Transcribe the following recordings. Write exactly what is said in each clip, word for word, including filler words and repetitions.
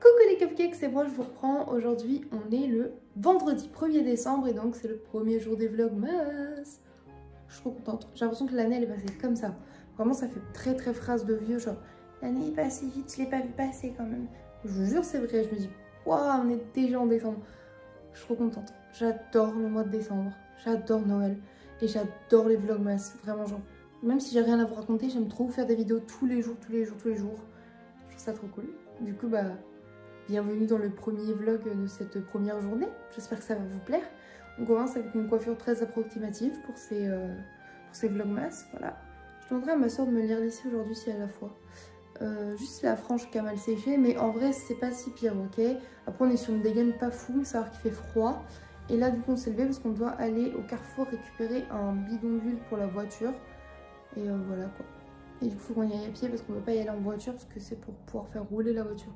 Coucou les cupcakes, c'est moi, je vous reprends. Aujourd'hui, on est le vendredi premier décembre et donc c'est le premier jour des vlogmas. Je suis trop contente. J'ai l'impression que l'année elle est passée comme ça. Vraiment, ça fait très très phrase de vieux, genre l'année est passée vite, je l'ai pas vu passer quand même. Je vous jure, c'est vrai, je me dis, waouh, on est déjà en décembre. Je suis trop contente. J'adore le mois de décembre, j'adore Noël et j'adore les vlogmas. Vraiment, genre, même si j'ai rien à vous raconter, j'aime trop faire des vidéos tous les jours, tous les jours, tous les jours. Je trouve ça trop cool. Du coup, bah. Bienvenue dans le premier vlog de cette première journée, j'espère que ça va vous plaire. On commence avec une coiffure très approximative pour ces, euh, pour ces vlogmas, voilà. Je demanderai à ma soeur de me lire l'ici aujourd'hui si à la fois. Euh, juste la frange qui a mal séché, mais en vrai c'est pas si pire, ok. Après on est sur une dégaine pas fou, mais savoir qu'il fait froid. Et là du coup on s'est levé parce qu'on doit aller au Carrefour récupérer un bidon d'huile pour la voiture. Et euh, voilà quoi. Et du coup faut qu'on y aille à pied parce qu'on ne peut pas y aller en voiture parce que c'est pour pouvoir faire rouler la voiture.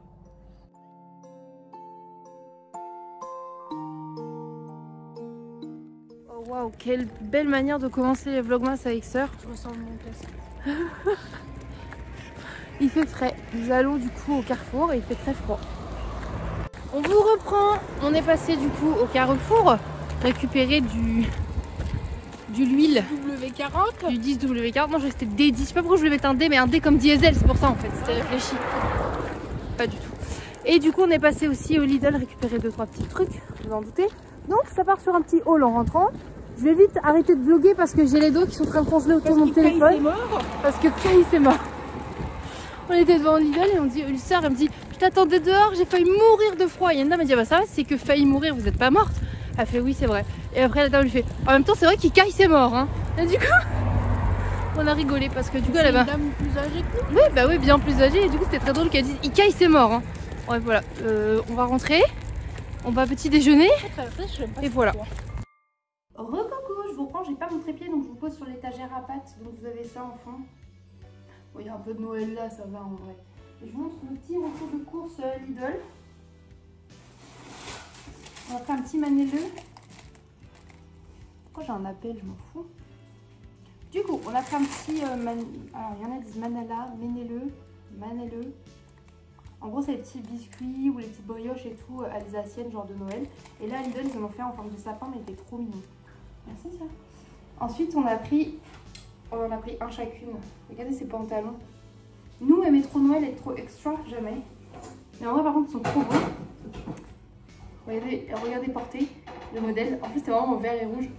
Waouh, quelle belle manière de commencer les vlogmas avec sœur. Je ressens mon place. Il fait frais. Nous allons du coup au Carrefour et il fait très froid. On vous reprend. On est passé du coup au Carrefour récupérer du du l'huile. W quarante. Du dix W quarante. Moi je restais D dix. Je sais pas pourquoi je voulais mettre un D mais un D comme diesel. C'est pour ça en fait. C'était réfléchi. Pas du tout. Et du coup on est passé aussi au Lidl récupérer deux trois petits trucs. Vous en doutez. Donc ça part sur un petit haul en rentrant. Je vais vite arrêter de vlogger parce que j'ai les dos qui sont en train de congeler autour de mon téléphone. Est mort. Parce que Kai c'est mort. On était devant Lidl et on dit, une sœur elle me dit, je t'attendais dehors, j'ai failli mourir de froid. Et Anna m'a dit, ah bah ça va, c'est que failli mourir, vous êtes pas morte. Elle fait oui c'est vrai. Et après la dame lui fait, en même temps c'est vrai qu'Kai c'est mort. Hein. Et du coup, on a rigolé parce que du coup elle avait. Une dame plus âgée que nous. Oui bah oui bien plus âgée et du coup c'était très drôle qu'elle dise, Kai c'est mort. Hein. Ouais voilà, euh, on va rentrer, on va petit déjeuner. Et voilà. Re-coucou, je vous reprends, j'ai pas mon trépied donc je vous pose sur l'étagère à pâtes, donc vous avez ça en fond. Bon, il y a un peu de Noël là, ça va en vrai. Et je vous montre le petit morceau de course euh, Lidl. On va faire un petit manelleux. Pourquoi j'ai un appel, je m'en fous. Du coup, on a fait un petit... Euh, man... Alors, il y en a qui disent manala, manelleux, manelleux. En gros, c'est les petits biscuits ou les petites brioches et tout euh, alsaciennes, genre de Noël. Et là, Lidl, ils en ont fait en forme de sapin, mais il était trop mignon. Merci ça. Ensuite, on a pris, on en a pris un chacune. Regardez ces pantalons. Nous, aimer trop Noël et trop extra, jamais. Mais en vrai, par contre, ils sont trop beaux. Regardez, regardez porter le modèle. En plus, c'est vraiment en vert et rouge.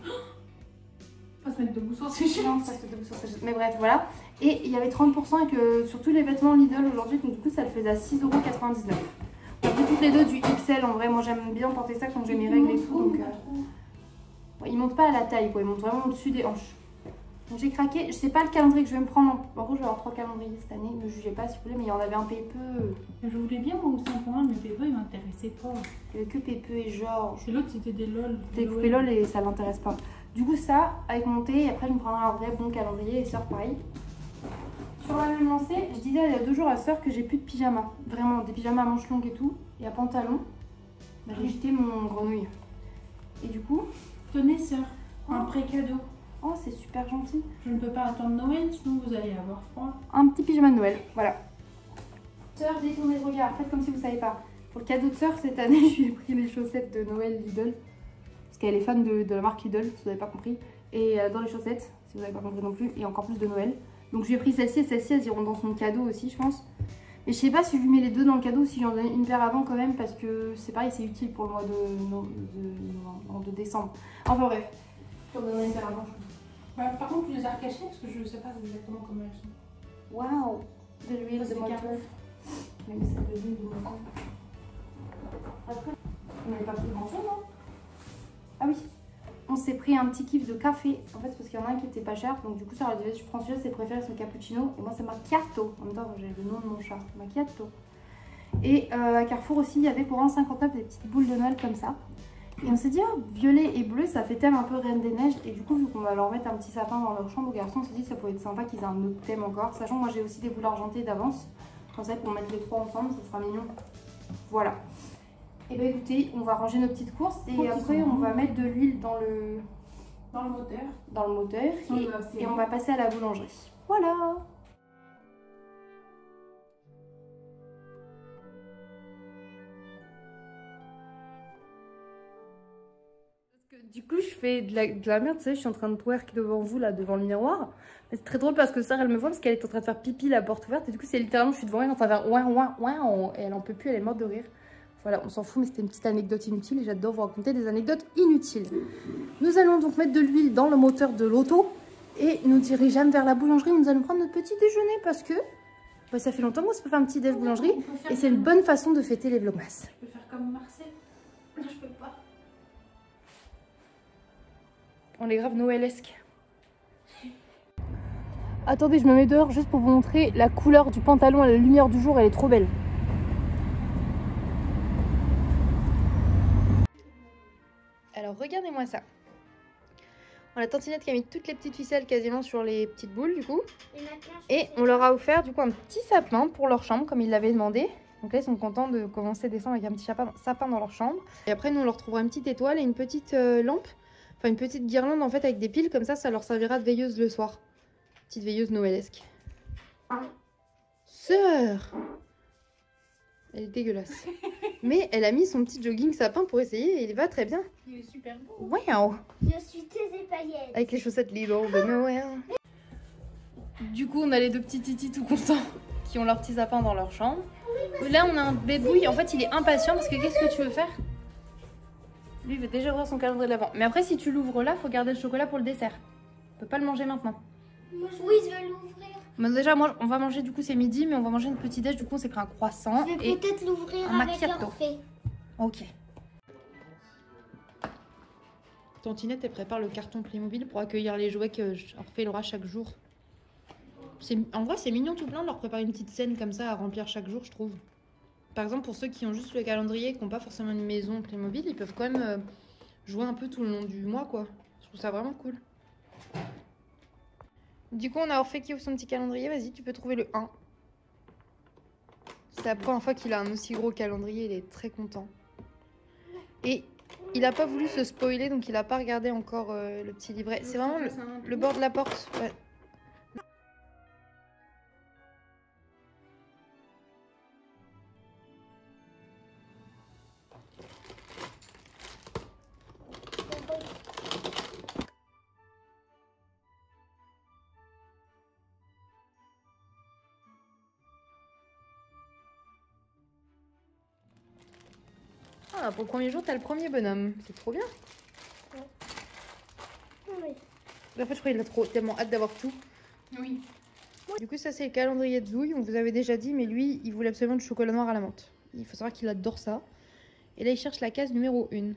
Pas se mettre debout sur ses cheveux. Non, pas se mettre debout sur ses cheveux. Mais bref, voilà. Et il y avait trente pour cent avec, euh, sur tous les vêtements Lidl aujourd'hui. Donc du coup, ça le faisait à six euros quatre-vingt-dix-neuf. On a pris toutes les deux du X L. En vrai, moi, j'aime bien porter ça quand j'ai mes règles et tout. Donc, euh... ouais, il monte pas à la taille, quoi. Il monte vraiment au-dessus des hanches. Donc j'ai craqué. Je sais pas le calendrier que je vais me prendre. En gros, je vais avoir trois calendriers cette année. Ne me jugez pas si vous voulez, mais il y en avait un Pépeux. Je voulais bien moi aussi un point, mais Pépeux il m'intéressait pas. Il y avait que Pépeux et Georges. Et l'autre c'était des LOL. Des poupées LOL et ça l'intéresse pas. Du coup, ça, avec mon thé, et après je me prendrai un vrai bon calendrier et sœur pareil. Sur la même lancée, je disais il y a deux jours à sœur que j'ai plus de pyjama. Vraiment, des pyjamas à manches longues et tout. Et à pantalon. Bah, j'ai jeté mon grenouille. Et du coup. Tenez sœur, un pré-cadeau. Oh, c'est super gentil. Je ne peux pas attendre Noël, sinon vous allez avoir froid. Un petit pyjama de Noël, voilà. Sœur, détournez le regard, faites comme si vous savez pas. Pour le cadeau de sœur, cette année, je lui ai pris les chaussettes de Noël Lidl. Parce qu'elle est fan de, de la marque Lidl, si vous n'avez pas compris. Et elle adore les chaussettes, si vous n'avez pas compris non plus. Et encore plus de Noël. Donc je lui ai pris celle-ci et celle-ci, elles iront dans son cadeau aussi, je pense. Mais je sais pas si je lui mets les deux dans le cadeau ou si j'en donne une paire avant quand même. Parce que c'est pareil, c'est utile pour le mois de, de, de, de décembre. Enfin bref, je leur donnerai une paire avant, je pense. Bah, par contre, tu les as recachées parce que je ne sais pas exactement comment elles sont. Waouh, de l'huile de moteur. carré. Mais c'est de l'huile de moteur. Après, on n'avait pas pris grand chose, non? Ah oui, on s'est pris un petit kiff de café. En fait, parce qu'il y en a un qui était pas cher. Donc, du coup, ça aurait dit, je prends celui-là, c'est préféré, c'est le cappuccino. Et moi, c'est macchiato. En même temps, j'ai le nom de mon chat, macchiato. Et euh, à Carrefour aussi, il y avait pour un euro cinquante-neuf des petites boules de Noël comme ça. Et on s'est dit, oh, violet et bleu, ça fait thème un peu Reine des Neiges. Et du coup, vu qu'on va leur mettre un petit sapin dans leur chambre aux garçons, on s'est dit que ça pourrait être sympa qu'ils aient un autre thème encore. Sachant que moi, j'ai aussi des boules argentées d'avance. Comme ça, pour mettre les trois ensemble, ça sera mignon. Voilà. Et bah écoutez, on va ranger nos petites courses. Et oh, après, on va mettre de l'huile dans le... Dans le moteur. Dans le moteur. Et, et on va passer à la boulangerie. Voilà. Du coup, je fais de la, de la merde, tu sais, je suis en train de twerk devant vous, là, devant le miroir. Mais c'est très drôle parce que Sarah, elle me voit parce qu'elle est en train de faire pipi, la porte ouverte. Et du coup, c'est littéralement, je suis devant elle en train de faire ouin, ouin, ouin. Et elle en peut plus, elle est morte de rire. Voilà, on s'en fout, mais c'était une petite anecdote inutile et j'adore vous raconter des anecdotes inutiles. Nous allons donc mettre de l'huile dans le moteur de l'auto et nous dirigeons vers la boulangerie. Nous allons prendre notre petit déjeuner parce que bah, ça fait longtemps qu'on se peut faire un petit déj boulangerie et c'est une bonne façon de fêter les vlogmas. Je peux faire comme Marcel. Non, je peux pas. On est grave noëlesque. Attendez, je me mets dehors juste pour vous montrer la couleur du pantalon à la lumière du jour, elle est trop belle. Alors regardez-moi ça. On a tantinette qui a mis toutes les petites ficelles quasiment sur les petites boules du coup. Et on leur a offert du coup un petit sapin pour leur chambre comme ils l'avaient demandé. Donc là ils sont contents de commencer décembre avec un petit sapin dans leur chambre. Et après nous on leur trouvera une petite étoile et une petite euh, lampe. Enfin une petite guirlande en fait avec des piles comme ça, ça leur servira de veilleuse le soir. Petite veilleuse noëlesque. Sœur! Elle est dégueulasse. Mais elle a mis son petit jogging sapin pour essayer et il va très bien. Il est super beau. Wow! Je suis Thésée Paillettes. Avec les chaussettes Lidl de Noël. Du coup, on a les deux petits titis tout contents qui ont leur petit sapin dans leur chambre. Là, on a un bébouille. En fait, il est impatient parce que qu'est-ce que tu veux faire? Lui, il veut déjà ouvrir son calendrier de l'avant. Mais après, si tu l'ouvres là, faut garder le chocolat pour le dessert. On peut pas le manger maintenant. Oui, je vais l'ouvrir. Mais déjà, moi, on va manger, du coup, c'est midi, mais on va manger une petite déj. Du coup, on s'est pris un croissant. Je vais et peut-être l'ouvrir un avec macchiato. Orphée. Ok. Tantinette, elle prépare le carton Playmobil pour accueillir les jouets que Orphée aura chaque jour. En vrai, c'est mignon tout plein de leur préparer une petite scène comme ça à remplir chaque jour, je trouve. Par exemple, pour ceux qui ont juste le calendrier et qui n'ont pas forcément une maison Playmobil, ils peuvent quand même euh, jouer un peu tout le long du mois, quoi. Je trouve ça vraiment cool. Du coup, on a Orphée qui ouvre son petit calendrier. Vas-y, tu peux trouver le un. C'est la première fois qu'il a un aussi gros calendrier. Il est très content. Et il n'a pas voulu se spoiler, donc il n'a pas regardé encore euh, le petit livret. C'est vraiment le, le bord de la porte. Ouais. Ah, pour le premier jour, t'as le premier bonhomme. C'est trop bien. Ouais. Oui. En fait, je crois qu'il a trop, tellement hâte d'avoir tout. Oui. Du coup, ça, c'est le calendrier de Zouille. On vous avait déjà dit, mais lui, il voulait absolument du chocolat noir à la menthe. Il faut savoir qu'il adore ça. Et là, il cherche la case numéro un.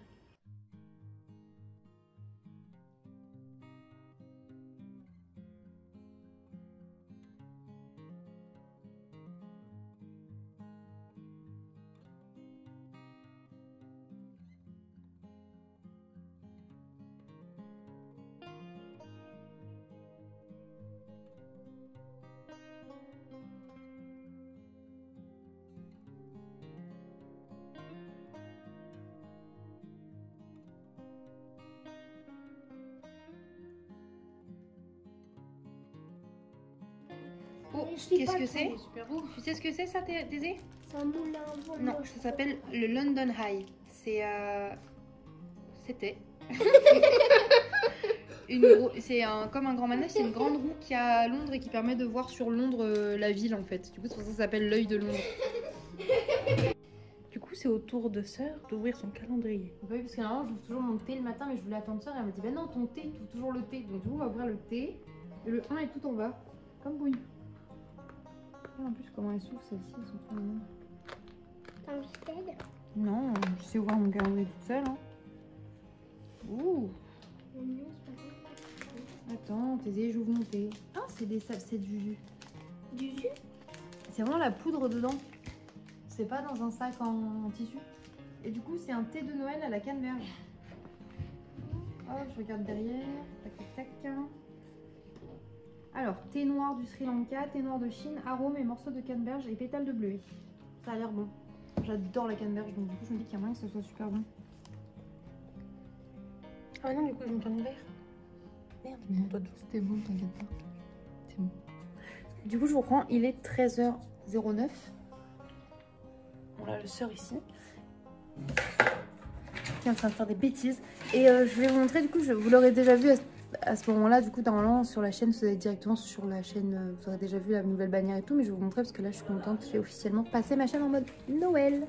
Oh, qu'est-ce que c'est? Super beau. Tu sais ce que c'est ça, Thésée? C'est un moulin à vent. Non, ça s'appelle le London Eye. C'est... Euh... C'était... C'est un... comme un grand manège, c'est une grande roue qui a à Londres et qui permet de voir sur Londres euh, la ville en fait. Du coup, c'est pour ça que ça s'appelle l'œil de Londres. Du coup, c'est au tour de Sœur d'ouvrir son calendrier. Oui, parce que normalement, j'ouvre toujours mon thé le matin, mais je voulais attendre Sœur et elle m'a dit, ben non, ton thé, tu ouvres toujours le thé. Donc du coup, on va ouvrir le thé. Et le un est tout en bas, comme Bouille. En plus, comment elles s'ouvrent celles-ci, elles sont trop mignonnes. T'as envie de t'aider? Non, je sais ouvrir mon calendrier toute seule. Hein. Ouh. Attends, Thésée, j'ouvre mon thé. Ah, c'est des c'est du... Du jus? C'est vraiment la poudre dedans. C'est pas dans un sac en, en tissu. Et du coup, c'est un thé de Noël à la canneberge. Oh, je regarde derrière. Tac, tac, tac. Alors, thé noir du Sri Lanka, thé noir de Chine, arôme et morceaux de canneberge et pétales de bleuet. Ça a l'air bon. J'adore la canneberge, donc du coup, je me dis qu'il y a moyen que ce soit super bon. Ah non, du coup, je me prends un verre. Merde, mais toi, c'était bon, t'inquiète pas. C'est bon. Du coup, je vous reprends, il est treize heures zéro neuf. On a le Sœur ici. qui est en train de faire des bêtises. Et euh, je vais vous montrer, du coup, je, vous l'aurez déjà vu à, à ce moment-là, du coup, normalement, sur la chaîne, vous allez directement sur la chaîne, euh, vous aurez déjà vu la nouvelle bannière et tout, mais je vais vous montrer parce que là, je suis contente, j'ai officiellement passé ma chaîne en mode Noël.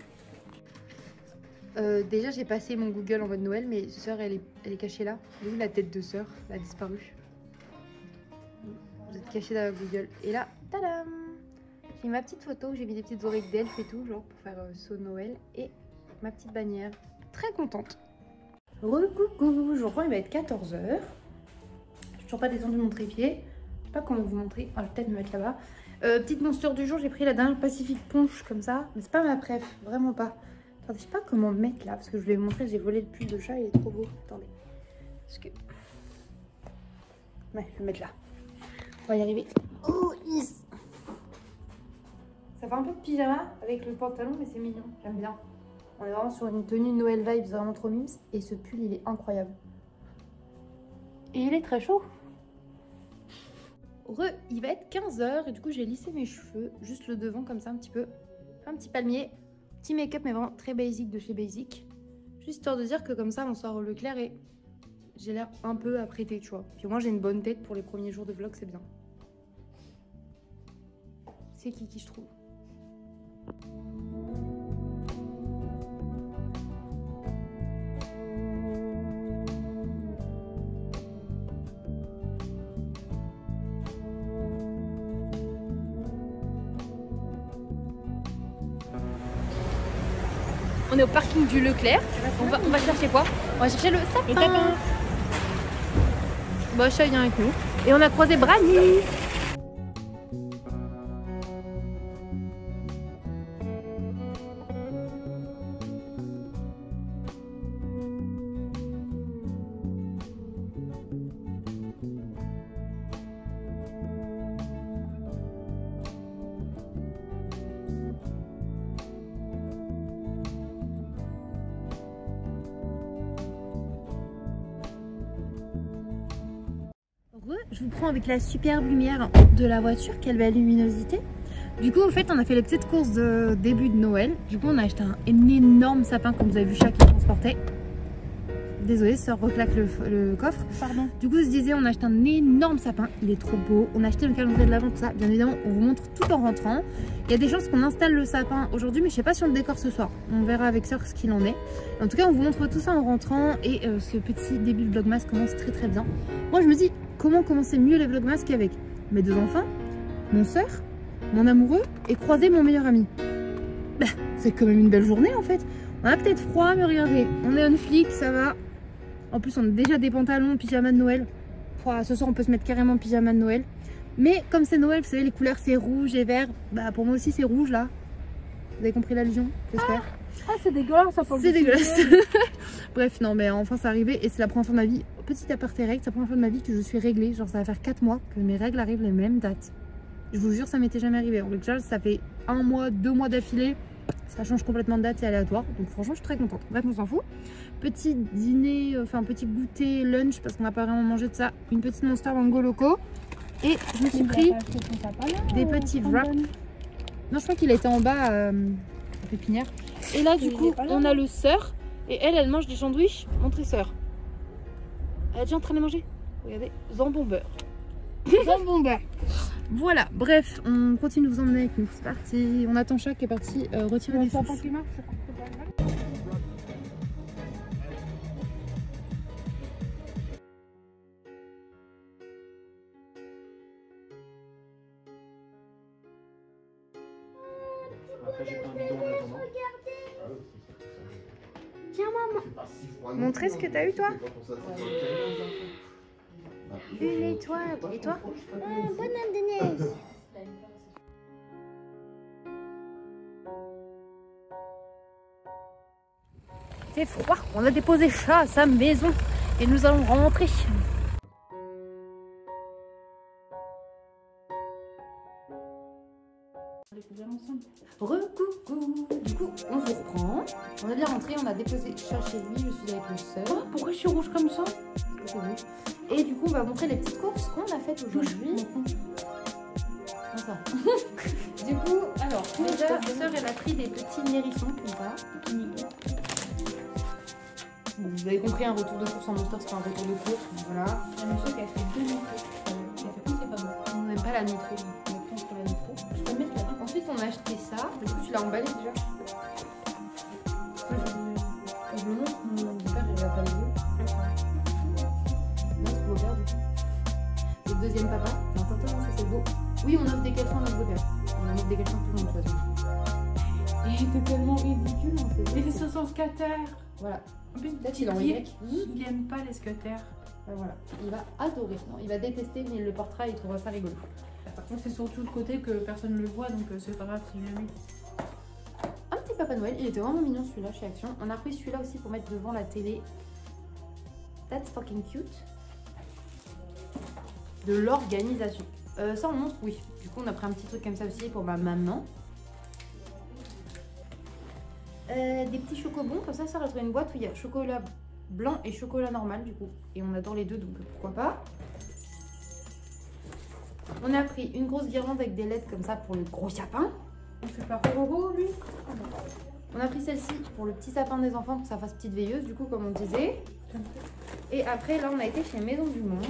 Euh, déjà, j'ai passé mon Google en mode Noël, mais sœur, elle est, elle est cachée là. Vous voyez la tête de sœur, elle a disparu. Vous êtes cachée dans Google. Et là, tadam! J'ai ma petite photo, j'ai mis des petites oreilles d'elfe et tout, genre pour faire euh, saut Noël. Et ma petite bannière. Très contente. Recoucou, je reprends, il va être quatorze heures. Je suis toujours pas descendue mon trépied. Je sais pas comment vous montrer. Ah, je vais peut-être me mettre là-bas. Euh, petite monster du jour, j'ai pris la dernière Pacific Punch comme ça. Mais c'est pas ma préf, vraiment pas. Attendez, je sais pas comment me mettre là, parce que je voulais vous montrer, j'ai volé le pull de chat, il est trop beau. Attendez. Parce que... Ouais, je vais le mettre là. On va y arriver. Oh, yes. Ça fait un peu de pyjama avec le pantalon, mais c'est mignon, j'aime bien. On est vraiment sur une tenue Noël vibes, vraiment trop mimes. Et ce pull, il est incroyable. Et il est très chaud. Re, il va être quinze heures et du coup, j'ai lissé mes cheveux, juste le devant comme ça, un petit peu. Un petit palmier. Petit make-up, mais vraiment très basique de chez Basic. Juste histoire de dire que comme ça, on sort au Leclerc et j'ai l'air un peu apprêtée, tu vois. Puis au moins, j'ai une bonne tête pour les premiers jours de vlog, c'est bien. C'est Kiki, je trouve. On est au parking du Leclerc. On va, on va chercher quoi? On va chercher le sapin. Le sapin. Bah, chat vient avec nous. Et on a croisé Brani. Je vous prends avec la superbe lumière de la voiture, quelle belle luminosité. Du coup, au fait, on a fait les petites courses de début de Noël. Du coup, on a acheté un, un énorme sapin, comme vous avez vu, chat qui transportait. Désolée, ça reclaque le, le coffre. Pardon. Du coup, je disais, on a acheté un énorme sapin. Il est trop beau. On a acheté le calendrier de l'avant, tout ça. Bien évidemment, on vous montre tout en rentrant. Il y a des chances qu'on installe le sapin aujourd'hui, mais je sais pas si on le décore ce soir. On verra avec Sœur ce qu'il en est. En tout cas, on vous montre tout ça en rentrant. Et euh, ce petit début de vlogmas commence très très bien. Moi, je me dis, comment commencer mieux les vlogmas qu'avec mes deux enfants, mon soeur, mon amoureux et croiser mon meilleur ami. Bah, c'est quand même une belle journée en fait. On a peut-être froid, mais regardez, on est on flic, ça va. En plus, on a déjà des pantalons, pyjama de Noël. Enfin, ce soir, on peut se mettre carrément pyjama de Noël. Mais comme c'est Noël, vous savez, les couleurs c'est rouge et vert. Bah, pour moi aussi, c'est rouge là. Vous avez compris l'allusion, j'espère. Ah, ah c'est dégueulasse ça pour le C'est dégueulasse. Bref, non, mais enfin, c'est arrivé et c'est la première fois de ma vie. Petit aparté règles, c'est la première fois de ma vie que je suis réglée. Genre, ça va faire quatre mois que mes règles arrivent les mêmes dates. Je vous jure, ça m'était jamais arrivé. En déjà, ça fait un mois, deux mois d'affilée. Ça change complètement de date, c'est aléatoire. Donc, franchement, je suis très contente. Bref, on s'en fout. Petit dîner, enfin, petit goûter, lunch, parce qu'on n'a pas vraiment mangé de ça. Une petite Monster Mango Loco. Et je me suis pris des petits wraps. Non, je crois qu'il était en bas, euh, en pépinière. Et là, du coup, on a le sœur. Et elle, elle mange des sandwichs. Montrez sœur. Elle est déjà en train de manger. Regardez, jambon beurre. Jambon beurre. Voilà, bref, on continue de vous emmener avec nous. C'est parti. On attend chat qui est parti euh, retirer les sous. Après, j'ai pris un bidon en attendant. Tiens, maman. Montrez ce que t'as eu, toi. Une étoile. Et toi? Un bonhomme de neige. C'est froid. On a déposé chat à sa maison et nous allons rentrer. Recoucou. Du coup, on vous reprend. On est bien rentré, on a déposé chat chez lui. Je suis avec le sœur. Oh, pourquoi je suis rouge comme ça? Et du coup, on va montrer les petites courses qu'on a faites aujourd'hui. Ça. Du coup, alors, déjà, ma soeur, elle a pris des petits hérissons comme ça. vous avez compris, un retour de course en Monster, c'est pas un retour de course. Voilà. La musique, elle fait deux minutes. Elle fait c'est pas bon. On n'aime pas la nitro. On est contre la nitro. Je peux mettre là. Ensuite, on a acheté ça. Du coup, tu l'as emballé déjà. Je me montre, mon père, il va pas les deux. Non, c'est beau père, du coup. Le deuxième papa. Non, attends, attends, ça c'est beau. Oui, on offre des caleçons à notre beau-père. On offre des caleçons à tout le monde, de toute façon. Il était tellement ridicule, en fait. Et c'est son scatter. Voilà. En plus, Peut-être qu'il en dit Y. qu'il aime pas les scutters. Ben voilà. Il va adorer. Non, il va détester, mais il le portera et il trouvera ça rigolo. Par contre, c'est surtout le côté que personne ne le voit, donc euh, c'est pas grave si je le mets. Un petit Papa Noël. Il était vraiment mignon celui-là chez Action. On a pris celui-là aussi pour mettre devant la télé. That's fucking cute. De l'organisation. Euh, ça, on montre, oui. Du coup, on a pris un petit truc comme ça aussi pour ma maman. Euh, des petits chocobons, comme ça, ça reste une boîte où il y a chocolat blanc et chocolat normal, du coup. Et on adore les deux, donc pourquoi pas. On a pris une grosse guirlande avec des L E D comme ça pour le gros sapin. On fait pas Roro, lui. On a pris celle-ci pour le petit sapin des enfants pour que ça fasse petite veilleuse, du coup, comme on disait. Et après, là, on a été chez Maison du Monde.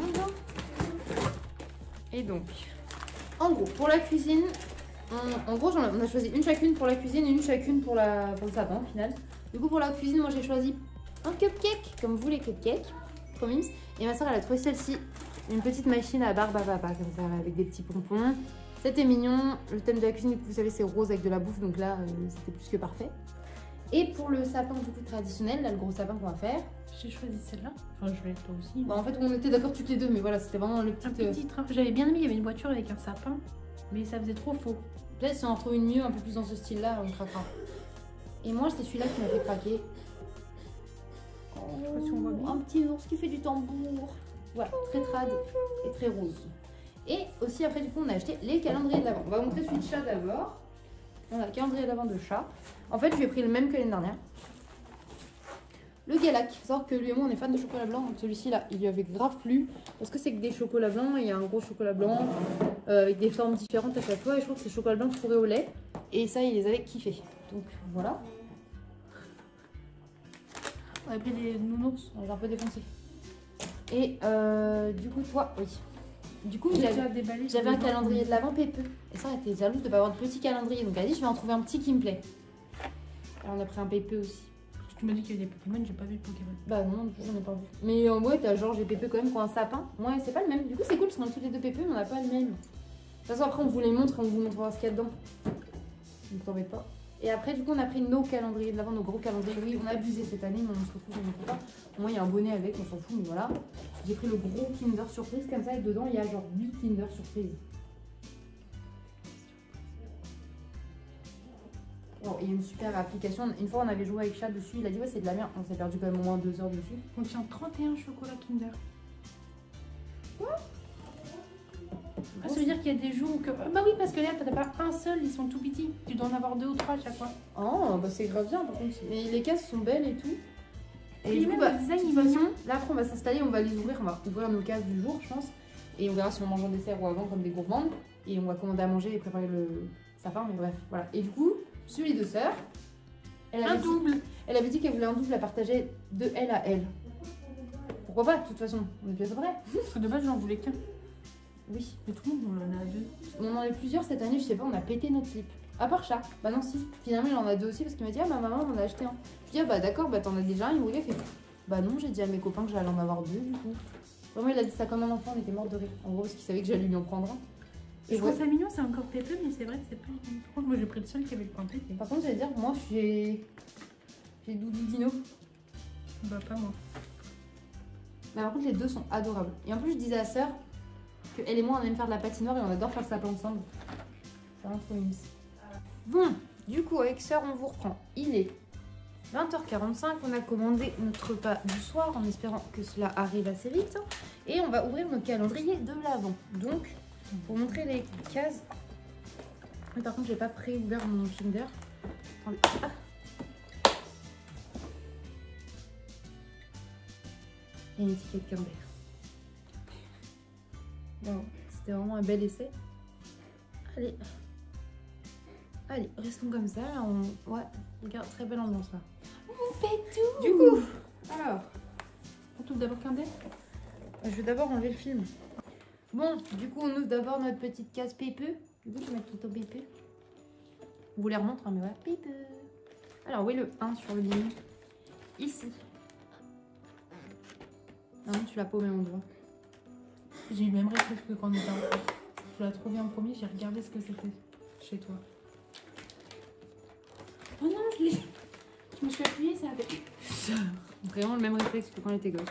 Et donc, en gros, pour la cuisine, on, en gros, on a choisi une chacune pour la cuisine et une chacune pour, la, pour le sapin, au final. Du coup, pour la cuisine, moi, j'ai choisi un cupcake, comme vous, les cupcakes. Trop mimes. Et ma soeur, elle a trouvé celle-ci, une petite machine à barbe à papa, comme ça, avec des petits pompons. C'était mignon. Le thème de la cuisine, vous savez, c'est rose avec de la bouffe, donc là, euh, c'était plus que parfait. Et pour le sapin, du coup, traditionnel, là, le gros sapin qu'on va faire. J'ai choisi celle-là. Enfin, je vais être toi aussi. Bah, en fait, on était d'accord toutes les deux, mais voilà, c'était vraiment le petit... Un petit train. J'avais bien aimé, il y avait une voiture avec un sapin, mais ça faisait trop faux. Peut-être si on en trouve une mieux, un peu plus dans ce style-là, on craquera. Et moi, c'est celui-là qui m'a fait craquer. Je sais pas si on voit bien. Un petit ours qui fait du tambour. Voilà, très trad et très rose. Et aussi, après, du coup, on a acheté les calendriers de l'Avent. On va vous montrer celui de chat d'abord. On a le calendrier d'Avent de chat. En fait, je lui ai pris le même que l'année dernière. Le Galac, il faut savoir que lui et moi on est fans de chocolat blanc, donc celui-ci là il lui avait grave plu parce que c'est que des chocolats blancs, il y a un gros chocolat blanc euh, avec des formes différentes à chaque fois et je crois que c'est chocolat blanc fourré au lait et ça il les avait kiffés. Donc voilà. On avait pris des nounours. On les a un peu défoncés. Et euh, du coup toi, oui. Du coup j'avais un calendrier de l'Avent pépeux et ça elle était jalouse de ne pas avoir de petit calendrier donc elle a dit je vais en trouver un petit qui me plaît. Alors on a pris un pépeux aussi. Tu m'as dit qu'il y avait des Pokémon, j'ai pas vu de Pokémon. Bah non, j'en ai pas vu. Mais en vrai, t'as Georges et Pépé quand même pour un sapin. Ouais, c'est pas le même. Du coup, c'est cool parce qu'on a tous les deux Pépé, mais on n'a pas le même. De toute façon, après, on vous les montre et on vous montrera ce qu'il y a dedans. Donc t'embête pas. Et après, du coup, on a pris nos calendriers de l'Avent, nos gros calendriers. Oui, on a abusé cette année, mais on se retrouve, on ne peut pas. Moi, il y a un bonnet avec, on s'en fout, mais voilà. J'ai pris le gros Kinder Surprise comme ça, et dedans, il y a genre huit Kinder Surprise. Bon, il y a une super application. Une fois, on avait joué avec chat dessus. Il a dit, ouais, c'est de la merde. On s'est perdu quand même au moins deux heures dessus. On tient trente et un chocolats Kinder. Quoi? Ah, ça veut dire qu'il y a des jours que. Bah oui, parce que là, t'en as pas un seul, ils sont tout petits. Tu dois en avoir deux ou trois à chaque fois. Oh, bah c'est grave bien par contre. Mais les cases sont belles et tout. Et, Et du coup, même bah, le design, de il toute est façon, là après, on va s'installer, on va les ouvrir. On va ouvrir nos cases du jour, je pense. Et on verra si on mange en dessert ou avant, comme des gourmandes. Et on va commander à manger et préparer le sapin. Mais bref, voilà. Et du coup, celui de sœur. Elle Un avait dit, double. elle avait dit qu'elle voulait un double à partager de elle à elle. Pourquoi pas, de toute façon, on est bien vrai. Parce que de base, j'en voulais qu'un. Oui. Mais tout le monde, on en a deux. On en a plusieurs cette année, je sais pas, on a pété notre slip. À part chat. Bah non, si. Finalement, il en a deux aussi parce qu'il m'a dit, ah, ma maman, on en a acheté un. Je dis, ah, bah d'accord, bah t'en as déjà un. Il m'a fait, bah non, j'ai dit à mes copains que j'allais en avoir deux du coup. Vraiment, il a dit ça comme un enfant, on était mort de rire. En gros, parce qu'il savait que j'allais lui en prendre un. Je Et trouve ouais. ça mignon, c'est encore pépeux, mais c'est vrai que c'est pas les mêmes. Par contre, moi j'ai pris le seul qui avait le point pépé. Par contre, j'allais dire, moi, j'ai. J'ai Doudou Dino. Bah, pas moi. Mais par contre, les deux sont adorables. Et en plus, je disais à sœur qu'elle et moi, on aime faire de la patinoire et on adore faire le sapin ensemble. C'est vraiment trop mignon. Bon, du coup, avec sœur, on vous reprend. Il est vingt heures quarante-cinq. On a commandé notre repas du soir en espérant que cela arrive assez vite. Et on va ouvrir nos calendriers de l'Avent. Donc, pour montrer les cases. Mais par contre, j'ai pas pré-ouvert mon Kinder. Attendez. Ah. Et une étiquette Kinder. Bon, c'était vraiment un bel essai. Allez. Allez, restons comme ça. Là, on... Ouais, regarde, très belle ambiance là. On fait tout. Du coup, alors, On trouve d'abord qu'un dé. Je vais d'abord enlever le film. Bon, du coup, on ouvre d'abord notre petite case P P. Du coup, je vais mettre tout au P P. Je vous les remontre, hein, mais voilà. P P. Alors, où est le un sur le livre? Ici. Non, tu l'as pas au même endroit. J'ai eu le même réflexe que quand on était enfant. Je l'ai trouvé en premier, j'ai regardé ce que c'était chez toi. Oh non, je l'ai. Je me suis appuyée, ça a fait. Vraiment le même réflexe que quand on était gosse.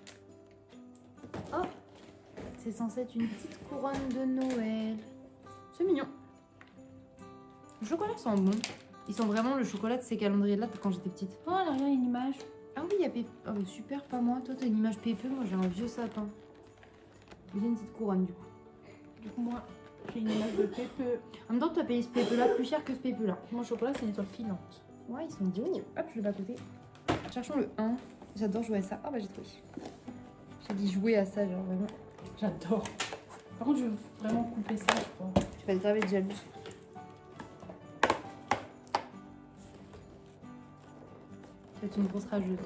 Oh, c'est censé être une petite couronne de Noël. C'est mignon. Le chocolat sent bon. Ils sont vraiment le chocolat de ces calendriers-là de quand j'étais petite. Oh, là, regarde, une image. Ah oui, il y a Pépé. Oh, super, pas moi. Toi, t'as une image Pépé, moi j'ai un vieux sapin. J'ai une petite couronne du coup. Du coup, moi, j'ai une image de Pépé. En même temps, tu as payé ce Pépé-là plus cher que ce Pépé-là. Mon chocolat, c'est une étoile filante. Ouais, ils sont beaux. Hop, je l'ai pas à côté. Cherchons le un. J'adore jouer à ça. Ah bah j'ai trouvé. J'ai dit jouer à ça, genre vraiment. J'adore. Par contre, je veux vraiment couper ça, je crois. Tu vas être grave être jalouse. C'est une grosse rageuse.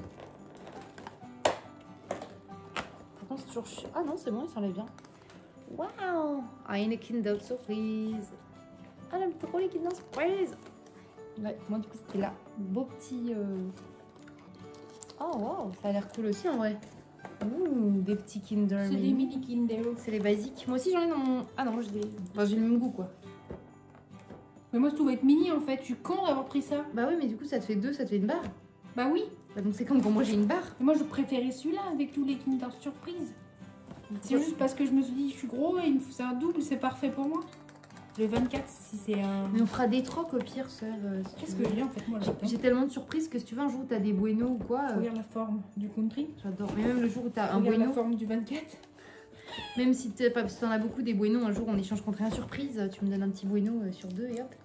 Par contre, c'est toujours chiant. Ah non, c'est bon, il s'enlève bien. Waouh! Ah, une Kinder Surprise. Ah, j'aime trop les Kinder Surprise. Ouais, moi du coup, c'était là. Beau petit. Euh... Oh, waouh, ça a l'air cool aussi en vrai. Ouh, des petits Kinder. C'est des mini Kinder. C'est les basiques. Moi aussi, j'en ai dans mon. Ah non, moi j'ai des. Enfin, j'ai le même goût quoi. Mais moi, je trouve être mini en fait. Je suis con d'avoir pris ça. Bah oui, mais du coup, ça te fait deux, ça te fait une barre. Bah oui. Bah donc c'est comme quand moi j'ai une barre. Et moi, je préférais celui-là avec tous les Kinder Surprise. C'est juste parce que je me suis dit, je suis gros et c'est un double, c'est parfait pour moi. Le vingt-quatre, si c'est un. Mais on fera des trocs au pire, sœur. Euh, si Qu'est-ce que j'ai en fait, moi là-dedans? J'ai tellement de surprises que si tu veux un jour où t'as des bueno ou quoi. Euh... Regarde la forme du country. J'adore. Mais même le jour où t'as un Regarde bueno. la forme du vingt-quatre. Même si t'as pas, si t'en as beaucoup des bueno, un jour on échange contre un surprise, tu me donnes un petit bueno euh, sur deux et hop.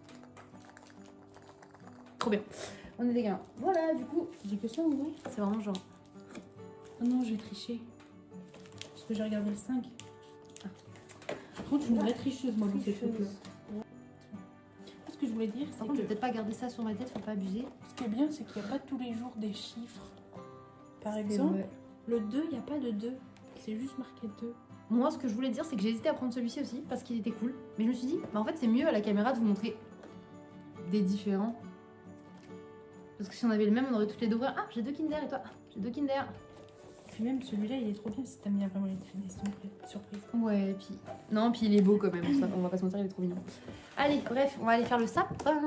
Trop bien. On est des gamins. Voilà, du coup. J'ai que ça ou non? C'est vraiment genre. Oh non, j'ai triché. Parce que j'ai regardé le cinq. Ah. Par contre, je suis une vraie tricheuse, moi, dans ces trucs-là. Ce que je voulais dire, c'est Par contre, je que vais peut-être pas garder ça sur ma tête, faut pas abuser. ce qui est bien, c'est qu'il n'y a pas tous les jours des chiffres. Par exemple, le deux, il n'y a pas de deux. C'est juste marqué deux. Moi, ce que je voulais dire, c'est que j'ai hésité à prendre celui-ci aussi parce qu'il était cool. Mais je me suis dit, bah en fait, c'est mieux à la caméra de vous montrer des différents. Parce que si on avait le même, on aurait toutes les deux ouvert. Ah, j'ai deux Kinder et toi, ah, j'ai deux Kinder. Puis même celui-là, il est trop bien si t'aimes bien vraiment les surprises. Ouais, puis. Non, puis il est beau quand même, ça, on va pas se mentir, il est trop mignon. Allez, bref, on va aller faire le sapin.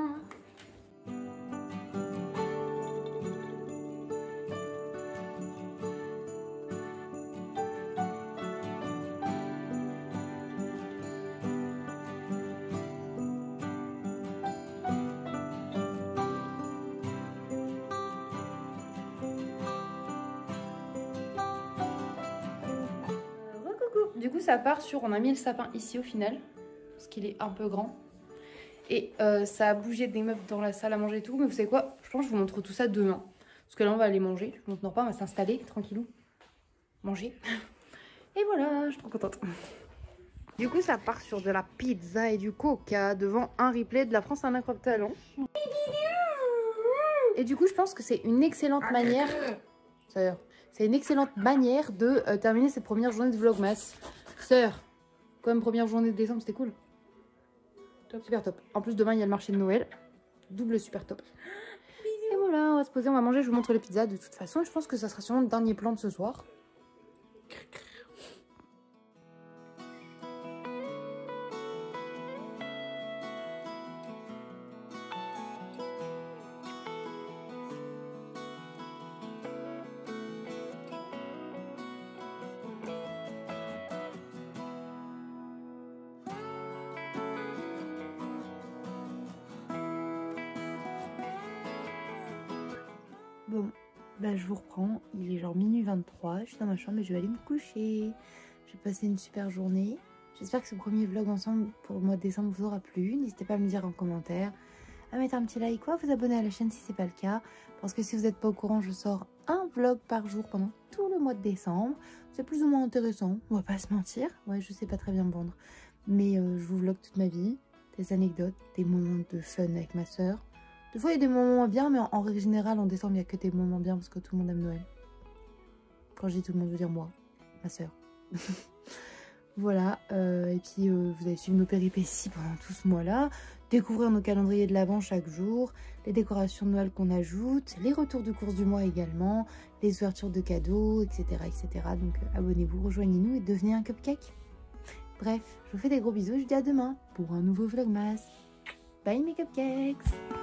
Du coup, ça part sur. On a mis le sapin ici au final, parce qu'il est un peu grand. Et euh, ça a bougé des meubles dans la salle à manger et tout. Mais vous savez quoi? Je pense que je vous montre tout ça demain. Parce que là, on va aller manger. Je vous montre pas, on va s'installer tranquillou. Manger. Et voilà, je suis trop contente. Du coup, ça part sur de la pizza et du coca devant un replay de La France a un incroyable talent. Et du coup, je pense que c'est une excellente manière. C'est une excellente manière de euh, terminer cette première journée de Vlogmas. Sœur, quand même première journée de décembre, c'était cool. Top. Super top. En plus, demain, il y a le marché de Noël. Double super top. Et voilà, on va se poser, on va manger. Je vous montre les pizzas de toute façon. Je pense que ça sera sûrement le dernier plan de ce soir. Bon, bah je vous reprends, il est genre minuit vingt-trois, je suis dans ma chambre et je vais aller me coucher. J'ai passé une super journée. J'espère que ce premier vlog ensemble pour le mois de décembre vous aura plu. N'hésitez pas à me dire en commentaire, à mettre un petit like ou à vous abonner à la chaîne si c'est pas le cas. Parce que si vous n'êtes pas au courant, je sors un vlog par jour pendant tout le mois de décembre. C'est plus ou moins intéressant, on va pas se mentir. Ouais, je sais pas très bien me vendre. Mais euh, je vous vlog toute ma vie, des anecdotes, des moments de fun avec ma soeur. Des fois, il y a des moments bien, mais en, en règle générale, en décembre, il n'y a que des moments bien parce que tout le monde aime Noël. Quand je dis tout le monde, je veux dire moi, ma soeur. Voilà, euh, et puis euh, vous allez suivre nos péripéties pendant tout ce mois-là, découvrir nos calendriers de l'Avent chaque jour, les décorations de Noël qu'on ajoute, les retours de courses du mois également, les ouvertures de cadeaux, et cetera et cetera. Donc euh, abonnez-vous, rejoignez-nous et devenez un cupcake. Bref, je vous fais des gros bisous et je vous dis à demain pour un nouveau Vlogmas. Bye mes cupcakes!